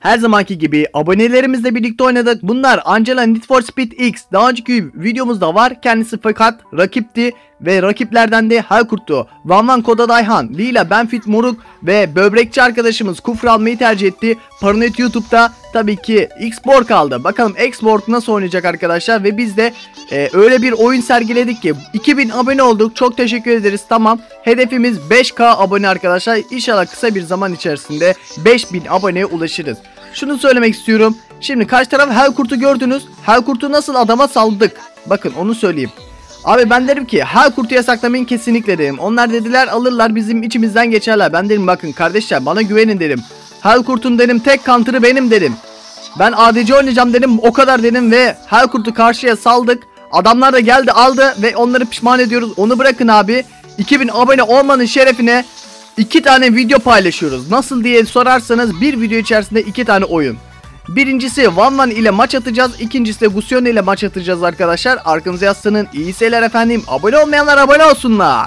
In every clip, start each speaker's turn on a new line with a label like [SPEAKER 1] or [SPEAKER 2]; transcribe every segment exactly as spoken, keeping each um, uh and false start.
[SPEAKER 1] Her zamanki gibi abonelerimizle birlikte oynadık. Bunlar Angela Need for Speed X. Daha önceki videomuzda var. Kendisi fakat rakipti ve rakiplerden de Helkurt'tu. Van Van Koda Dayhan, Lila, Benfit Moruk ve böbrekçi arkadaşımız Kufra almayı tercih etti. Paranoid YouTube'da tabii ki X-Borg kaldı. Bakalım X-Borg nasıl oynayacak arkadaşlar ve biz de e, öyle bir oyun sergiledik ki iki bin abone olduk. Çok teşekkür ederiz. Tamam. Hedefimiz beş K abone arkadaşlar. İnşallah kısa bir zaman içerisinde beş bin aboneye ulaşırız. Şunu söylemek istiyorum. Şimdi karşı taraf Helkurt'u gördünüz. Helkurt'u nasıl adama saldık? Bakın onu söyleyeyim. Abi ben derim ki Helkurt'u yasaklamayın kesinlikle derim. Onlar dediler alırlar bizim içimizden geçerler. Ben derim bakın kardeşler bana güvenin derim. Helkurt'un dedim tek counter'ı benim dedim. Ben A D C oynayacağım dedim o kadar dedim ve Helkurt'u karşıya saldık. Adamlar da geldi aldı ve onları pişman ediyoruz. Onu bırakın abi. iki bin abone olmanın şerefine iki tane video paylaşıyoruz. Nasıl diye sorarsanız bir video içerisinde iki tane oyun. Birincisi Van Van ile maç atacağız. İkincisi de Gusion ile maç atacağız arkadaşlar. Arkanıza yaslanın. İyi seyirler efendim. Abone olmayanlar abone olsunlar.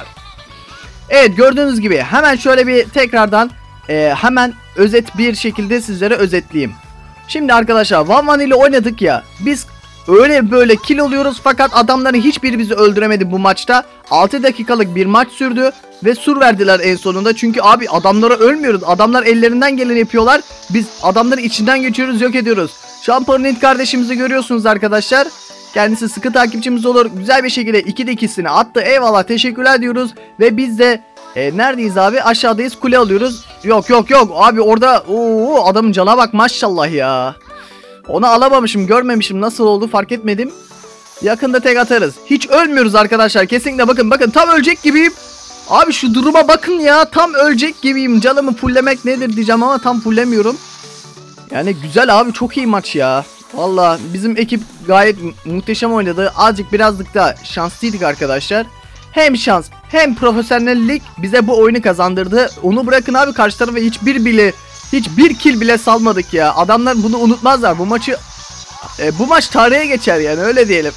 [SPEAKER 1] Evet gördüğünüz gibi hemen şöyle bir tekrardan e, hemen özet bir şekilde sizlere özetleyeyim. Şimdi arkadaşlar Van Van ile oynadık ya. Biz öyle böyle kill oluyoruz fakat adamların hiçbiri bizi öldüremedi bu maçta. altı dakikalık bir maç sürdü. Ve sur verdiler en sonunda. Çünkü abi adamlara ölmüyoruz. Adamlar ellerinden geleni yapıyorlar. Biz adamları içinden geçiyoruz, yok ediyoruz. Şu an Paranoid kardeşimizi görüyorsunuz arkadaşlar. Kendisi sıkı takipçimiz olur. Güzel bir şekilde ikide ikisini attı. Eyvallah teşekkürler diyoruz. Ve biz de e, neredeyiz abi? Aşağıdayız, kule alıyoruz. Yok yok yok abi orada oo, adamın cana bak maşallah ya. Onu alamamışım, görmemişim, nasıl oldu fark etmedim. Yakında tek atarız. Hiç ölmüyoruz arkadaşlar kesinlikle, bakın bakın tam ölecek gibiyim. Abi şu duruma bakın ya, tam ölecek gibiyim. Canımı fulllemek nedir diyeceğim ama tam fullemiyorum. Yani güzel abi, çok iyi maç ya. Valla bizim ekip gayet muhteşem oynadı. Azıcık birazcık da şanslıydık arkadaşlar. Hem şans hem profesyonellik bize bu oyunu kazandırdı. Onu bırakın abi, karşı tarafa hiçbir bile hiçbir kill bile salmadık ya. Adamlar bunu unutmazlar. Bu maçı e, bu maç tarihe geçer yani, öyle diyelim.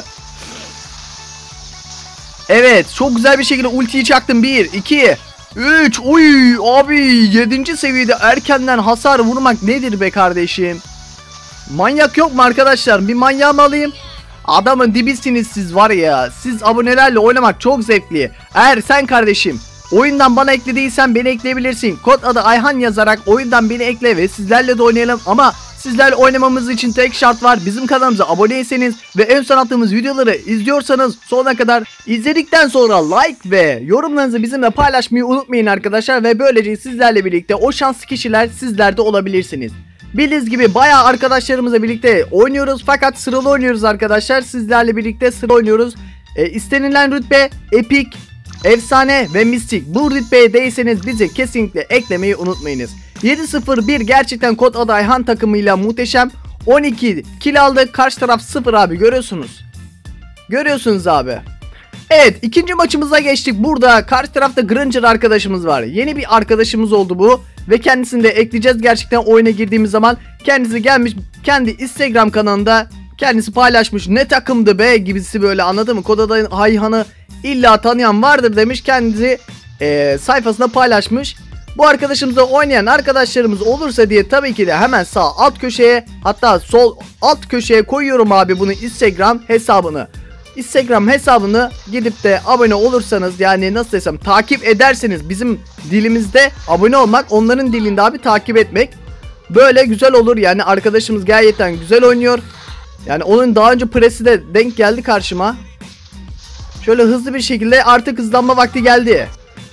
[SPEAKER 1] Evet çok güzel bir şekilde ultiyi çaktım. bir iki üç Uy abi yedinci seviyede erkenden hasar vurmak nedir be kardeşim? Manyak yok mu arkadaşlar? Bir manyağımı alayım. Adamın dibisiniz siz var ya. Siz abonelerle oynamak çok zevkli. Eğer sen kardeşim oyundan bana eklediysen beni ekleyebilirsin. Kod adı Ayhan yazarak oyundan beni ekle ve sizlerle de oynayalım. Ama sizlerle oynamamız için tek şart var. Bizim kanalımıza aboneyseniz ve en son attığımız videoları izliyorsanız sonuna kadar izledikten sonra like ve yorumlarınızı bizimle paylaşmayı unutmayın arkadaşlar. Ve böylece sizlerle birlikte o şanslı kişiler sizler de olabilirsiniz. Bildiğiniz gibi bayağı arkadaşlarımızla birlikte oynuyoruz fakat sıralı oynuyoruz arkadaşlar. Sizlerle birlikte sıra oynuyoruz. E, istenilen rütbe Epic, Efsane ve Mistik. Bu rütbeye değilseniz bizi kesinlikle eklemeyi unutmayınız. yedi sıfır bir gerçekten kod adı Ayhan takımıyla muhteşem. on iki kill aldı. Karşı taraf sıfır abi, görüyorsunuz. Görüyorsunuz abi. Evet ikinci maçımıza geçtik. Burada karşı tarafta Granger arkadaşımız var. Yeni bir arkadaşımız oldu bu. Ve kendisini de ekleyeceğiz gerçekten oyuna girdiğimiz zaman. Kendisi gelmiş kendi Instagram kanalında kendisi paylaşmış. Ne takımdı be gibisi böyle, anladın mı? Kod adı Ayhan'ı illa tanıyan vardır demiş. Kendisi e, sayfasında paylaşmış. Bu arkadaşımızla oynayan arkadaşlarımız olursa diye tabii ki de hemen sağ alt köşeye, hatta sol alt köşeye koyuyorum abi bunu, Instagram hesabını. Instagram hesabını gidip de abone olursanız, yani nasıl desem takip ederseniz, bizim dilimizde abone olmak, onların dilinde abi takip etmek. Böyle güzel olur yani, arkadaşımız gerçekten güzel oynuyor. Yani onun daha önce presi de denk geldi karşıma. Şöyle hızlı bir şekilde artık hızlanma vakti geldi.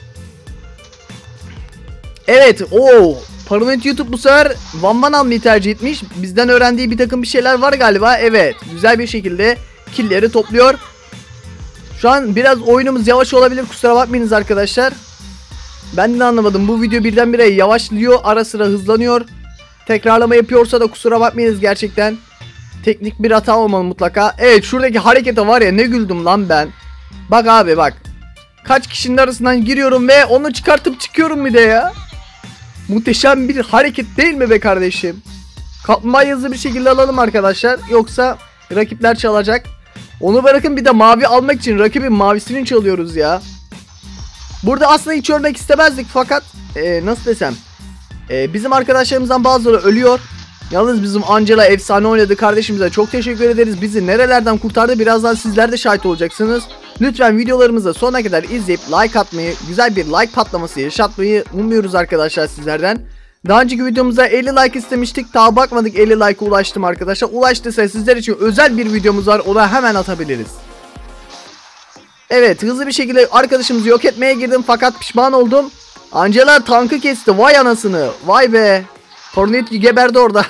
[SPEAKER 1] Evet o Paranoid YouTube bu sefer Van Van almayı tercih etmiş. Bizden öğrendiği bir takım bir şeyler var galiba. Evet güzel bir şekilde killleri topluyor. Şu an biraz oyunumuz yavaş olabilir, kusura bakmayınız arkadaşlar. Ben de anlamadım, bu video birdenbire yavaşlıyor, ara sıra hızlanıyor. Tekrarlama yapıyorsa da kusura bakmayınız gerçekten. Teknik bir hata olmalı mutlaka. Evet şuradaki harekete var ya, ne güldüm lan ben. Bak abi bak. Kaç kişinin arasından giriyorum ve onu çıkartıp çıkıyorum bir de ya. Muhteşem bir hareket değil mi be kardeşim? Kaplumbağayı hızlı bir şekilde alalım arkadaşlar. Yoksa rakipler çalacak. Onu bırakın, bir de mavi almak için rakibin mavisini çalıyoruz ya. Burada aslında hiç ölmek istemezdik fakat e, nasıl desem. E, bizim arkadaşlarımızdan bazıları ölüyor. Yalnız bizim Angela efsane oynadı, kardeşimize çok teşekkür ederiz. Bizi nerelerden kurtardı birazdan sizler de şahit olacaksınız. Lütfen videolarımızı sonuna kadar izleyip like atmayı, güzel bir like patlaması yaşatmayı umuyoruz arkadaşlar sizlerden. Daha önceki videomuzda elli like istemiştik. Daha bakmadık elli like'a ulaştım arkadaşlar. Ulaştıysa sizler için özel bir videomuz var. Ona hemen atabiliriz. Evet, hızlı bir şekilde arkadaşımızı yok etmeye girdim fakat pişman oldum. Angela tankı kesti. Vay anasını. Vay be. Paranoid geberdi orada.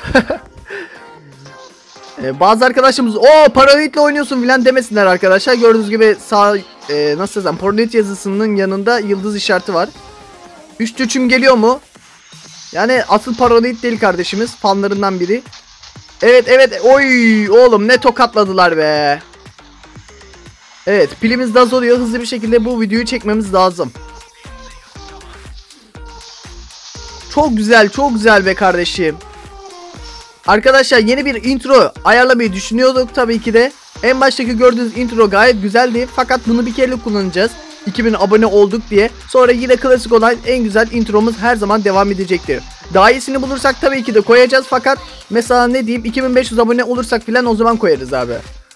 [SPEAKER 1] ee, bazı arkadaşımız o Paranoid'le oynuyorsun filan demesinler arkadaşlar. Gördüğünüz gibi sağ e, nasıl desem Paranoid yazısının yanında yıldız işareti var. Üç üçüm geliyor mu? Yani asıl Paranoid değil kardeşimiz. Fanlarından biri. Evet evet. Oy oğlum ne tokatladılar be. Evet, pilimiz de azalıyor. Hızlı bir şekilde bu videoyu çekmemiz lazım. Çok güzel, çok güzel be kardeşim. Arkadaşlar yeni bir intro ayarlamayı düşünüyorduk tabii ki de. En baştaki gördüğünüz intro gayet güzeldi. Fakat bunu bir kere kullanacağız. iki bin abone olduk diye. Sonra yine klasik olan en güzel intromuz her zaman devam edecektir. Daha iyisini bulursak tabii ki de koyacağız. Fakat mesela ne diyeyim, iki bin beş yüz abone olursak filan o zaman koyarız abi.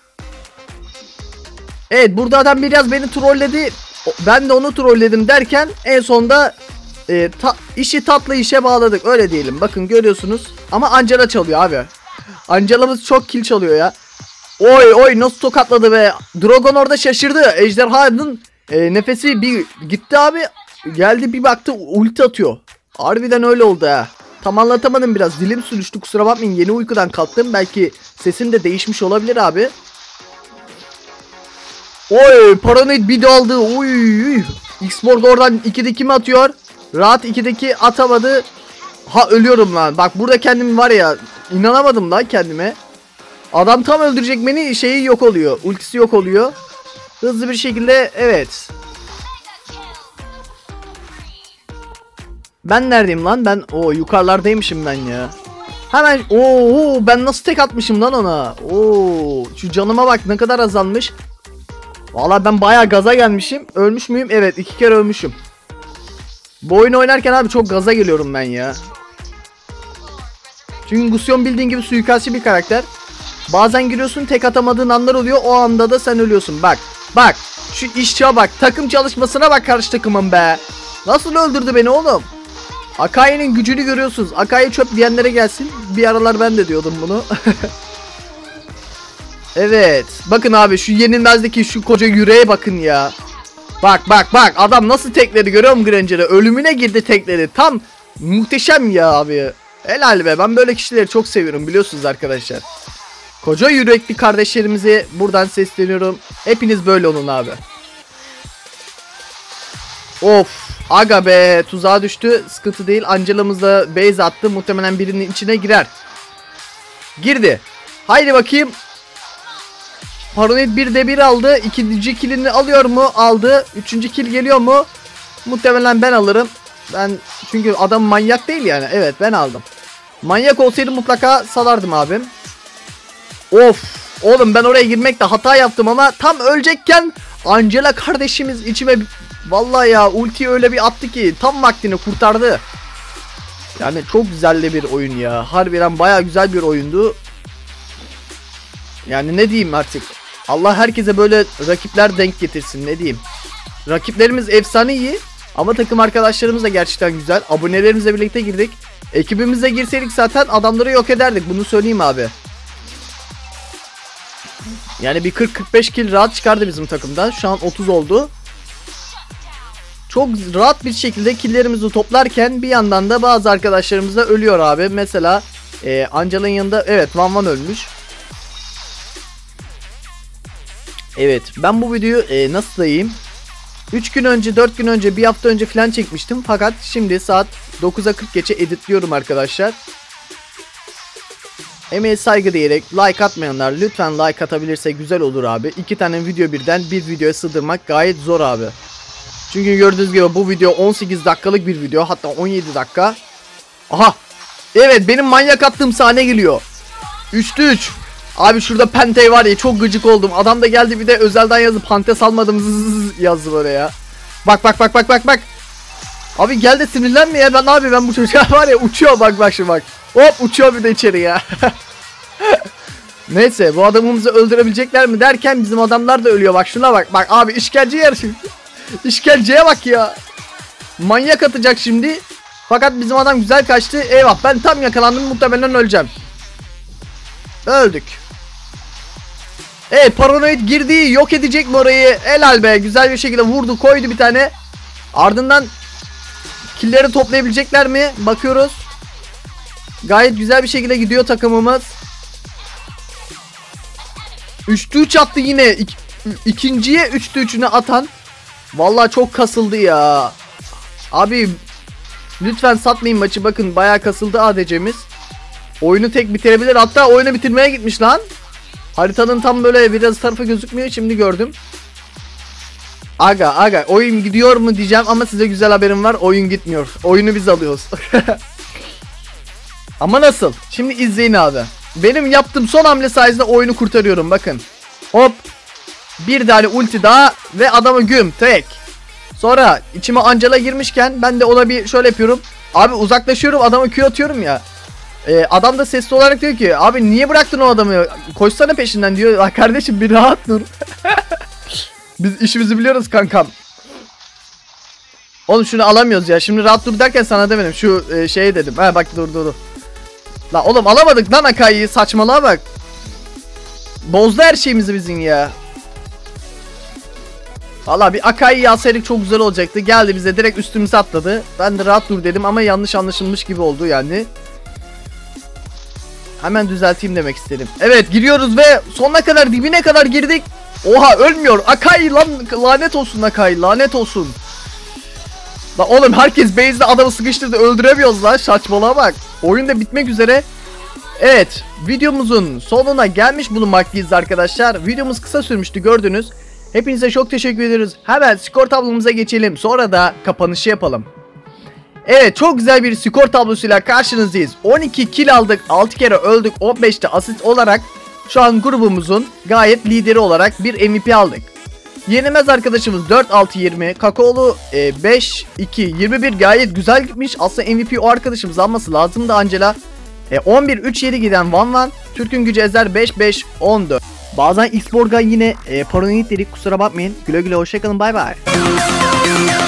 [SPEAKER 1] Evet, burada adam biraz beni trolledi. Ben de onu trolledim derken en sonunda e, ta, işi tatlı işe bağladık. Öyle diyelim. Bakın görüyorsunuz. Ama Angela çalıyor abi. Angela'mız çok kill çalıyor ya. Oy oy nasıl tokatladı be. Dragon orada şaşırdı. Ejderhanın e, nefesi bir gitti abi. Geldi bir baktı ulti atıyor. Harbiden öyle oldu ha. Tam anlatamadım, biraz dilim sürüştü, kusura bakmayın, yeni uykudan kalktım. Belki sesim de değişmiş olabilir abi. Oy Paranoid bir de aldı. Uy. X-Borg oradan ikideki mi atıyor? Rahat ikideki atamadı. Ha ölüyorum lan. Bak burada kendim var ya, inanamadım lan kendime. Adam tam öldürecek beni, şeyi yok oluyor. Ultisi yok oluyor. Hızlı bir şekilde evet. Ben neredeyim lan? Ben o yukarılardaymışım ben ya. Hemen ooo ben nasıl tek atmışım lan ona. Oo şu canıma bak ne kadar azalmış. Vallahi ben bayağı gaza gelmişim. Ölmüş müyüm? Evet, iki kere ölmüşüm. Bu oyunu oynarken abi çok gaza geliyorum ben ya. Çünkü Gusion bildiğin gibi suikastçı bir karakter. Bazen giriyorsun, tek atamadığın anlar oluyor. O anda da sen ölüyorsun. Bak. Bak. Şu işçiye bak. Takım çalışmasına bak karşı takımın be. Nasıl öldürdü beni oğlum? Akai'nin gücünü görüyorsunuz. Akai çöp diyenlere gelsin. Bir aralar ben de diyordum bunu. Evet. Bakın abi şu yenilmezdeki şu koca yüreğe bakın ya. Bak bak bak. Adam nasıl tekledi görüyor musun Granger'ı? Ölümüne girdi tekledi. Tam muhteşem ya abi. Helal be. Ben böyle kişileri çok seviyorum biliyorsunuz arkadaşlar. Koca yürekli kardeşlerimize buradan sesleniyorum. Hepiniz böyle olun abi. Of. Aga be. Tuzağa düştü. Sıkıntı değil. Angela'mız da base attı. Muhtemelen birinin içine girer. Girdi. Haydi bakayım. Paranoid bir de bir aldı. İkinci killini alıyor mu? Aldı. Üçüncü kill geliyor mu? Muhtemelen ben alırım. Ben çünkü adam manyak değil yani. Evet ben aldım. Manyak olsaydı mutlaka salardım abim. Of. Oğlum ben oraya girmekte hata yaptım ama tam ölecekken Angela kardeşimiz içime vallahi ya ulti öyle bir attı ki tam vaktini kurtardı. Yani çok güzel de bir oyun ya. Harbiden baya güzel bir oyundu. Yani ne diyeyim artık. Allah herkese böyle rakipler denk getirsin, ne diyeyim. Rakiplerimiz efsane iyi ama takım arkadaşlarımız da gerçekten güzel. Abonelerimizle birlikte girdik. Ekibimizle girseydik zaten adamları yok ederdik, bunu söyleyeyim abi. Yani bir kırk kırk beş kill rahat çıkardı bizim takımdan. Şu an otuz oldu. Çok rahat bir şekilde killlerimizi toplarken bir yandan da bazı arkadaşlarımız da ölüyor abi. Mesela e, Angela'nın yanında evet Van Van ölmüş. Evet ben bu videoyu e, nasıl sayayım? üç gün önce, dört gün önce, bir hafta önce falan çekmiştim. Fakat şimdi saat dokuza kırk geçe editliyorum arkadaşlar. Emeğe saygı diyerek like atmayanlar lütfen like atabilirse güzel olur abi. İki tane video birden bir videoya sığdırmak gayet zor abi. Çünkü gördüğünüz gibi bu video on sekiz dakikalık bir video, hatta on yedi dakika. Aha. Evet benim manyak attığım sahne geliyor. üçte üç. Abi şurada Pente var ya, çok gıcık oldum. Adam da geldi bir de özelden yazdı. Pente salmadım zzzz yazdı oraya. Bak bak bak bak bak bak. Abi gel de sinirlenme ya. Ben abi ben bu çocuğa var ya uçuyor bak bak şimdi bak. Hop uçuyor bir de içeri ya. Neyse bu adamımızı öldürebilecekler mi derken bizim adamlar da ölüyor. Bak şuna bak. Bak abi işkence yarışı. İşkenceye bak ya. Manyak atacak şimdi. Fakat bizim adam güzel kaçtı. Eyvah ben tam yakalandım, muhtemelen öleceğim. Öldük. Evet paranoid girdi, yok edecek mi orayı? Helal be, güzel bir şekilde vurdu, koydu bir tane. Ardından killleri toplayabilecekler mi? Bakıyoruz. Gayet güzel bir şekilde gidiyor takımımız. üçte üç attı yine. İk ikinciye üçte üçünü atan. Vallahi çok kasıldı ya. Abi lütfen satmayın maçı, bakın bayağı kasıldı A D C'miz. Oyunu tek bitirebilir, hatta oyunu bitirmeye gitmiş lan. Haritanın tam böyle biraz tarafı gözükmüyor, şimdi gördüm. Aga aga oyun gidiyor mu diyeceğim ama size güzel haberim var, oyun gitmiyor. Oyunu biz alıyoruz. Ama nasıl? Şimdi izleyin abi. Benim yaptığım son hamle sayesinde oyunu kurtarıyorum, bakın. Hop. Bir tane ulti daha ve adamı güm tek. Sonra içime Angela girmişken ben de ona bir şöyle yapıyorum. Abi uzaklaşıyorum, adamı Q atıyorum ya. Ee, adam da sesli olarak diyor ki abi niye bıraktın o adamı, koşsana peşinden diyor. Ah kardeşim bir rahat dur. Biz işimizi biliyoruz kankam. Oğlum şunu alamıyoruz ya, şimdi rahat dur derken sana demedim, şu e, şeye dedim. Ha bak dur dur dur. La oğlum alamadık lan Akai'yi, saçmalığa bak. Bozdu her şeyimizi bizim ya. Valla bir Akai'yi alsaydık çok güzel olacaktı. Geldi bize direkt üstümüze atladı. Ben de rahat dur dedim ama yanlış anlaşılmış gibi oldu yani. Hemen düzelteyim demek istedim. Evet giriyoruz ve sonuna kadar, dibine kadar girdik. Oha ölmüyor. Akai lan, lanet olsun Akai, lanet olsun. La oğlum herkes base'de adamı sıkıştırdı, öldüremiyoruz lan, saçmalığa bak. Oyun da bitmek üzere. Evet videomuzun sonuna gelmiş bulunmaktayız arkadaşlar. Videomuz kısa sürmüştü gördünüz. Hepinize çok teşekkür ederiz. Hemen skor tablomuza geçelim, sonra da kapanışı yapalım. Evet çok güzel bir skor tablosuyla karşınızdayız. on iki kill aldık, altı kere öldük, on beşte asist olarak şu an grubumuzun gayet lideri olarak bir M V P aldık. Yenilmez arkadaşımız dört altı yirmi, Kakaolu e, beş iki yirmi bir gayet güzel gitmiş. Aslında M V P o arkadaşımız alması lazımdı Angela. E, on bir üç yedi giden Van Van, Türk'ün gücü Ezer beş beş on dört. Bazen Xborg'a yine e, paranoid dedik, kusura bakmayın. Güle güle hoşçakalın, bay bay.